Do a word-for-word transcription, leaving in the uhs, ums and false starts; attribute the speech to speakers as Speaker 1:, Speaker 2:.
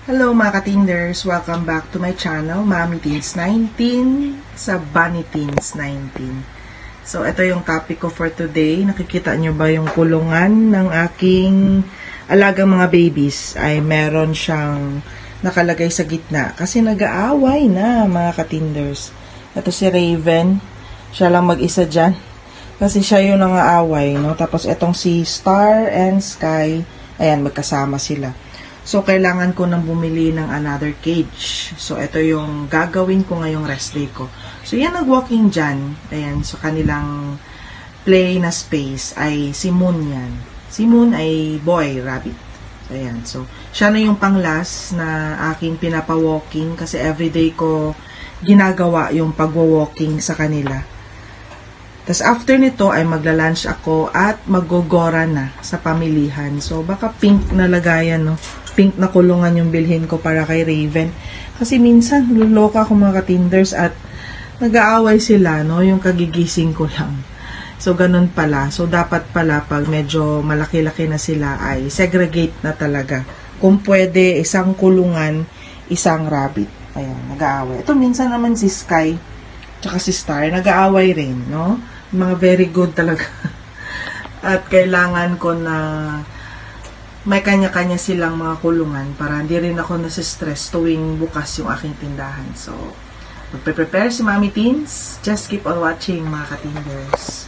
Speaker 1: Hello mga ka-Tinders! Welcome back to my channel, Mommy Teens nineteen sa Bunny Teens nineteen. So, ito yung topic ko for today. Nakikita nyo ba yung kulungan ng aking alagang mga babies? Ay meron siyang nakalagay sa gitna. Kasi nag-aaway na mga ka-Tinders. Ito si Raven. Siya lang mag-isa dyan. Kasi siya yung nangaaway, no? Tapos itong si Star and Sky, ayan, magkasama sila. So, kailangan ko nang bumili ng another cage. So, ito yung gagawin ko ngayong rest day ko. So, yan nag-walking dyan. Ayan, so kanilang play na space ay si Moon yan. Si Moon ay boy, rabbit. Ayan, so, siya na yung pang-last na aking pinapa-walking kasi everyday ko ginagawa yung pag-walking sa kanila. Tapos, after nito ay magla-lunch ako at mag-gogora na sa pamilihan. So, baka pink na lagayan, no? Pink na kulungan yung bilhin ko para kay Raven. Kasi minsan, luloka ako mga ka-Tinders at nag-aaway sila, no? Yung kagigising ko lang. So, ganun pala. So, dapat pala pag medyo malaki-laki na sila ay segregate na talaga. Kung pwede, isang kulungan, isang rabbit. Ayan, nag-aaway. Ito, minsan naman si Sky, tsaka si Star, nag-aaway rin, no? Mga very good talaga. At kailangan ko na may kanya-kanya silang mga kulungan para hindi rin ako nasa-stress tuwing bukas yung aking tindahan. So, magpe-prepare si Mommy Teens. Just keep on watching mga ka-Tinders.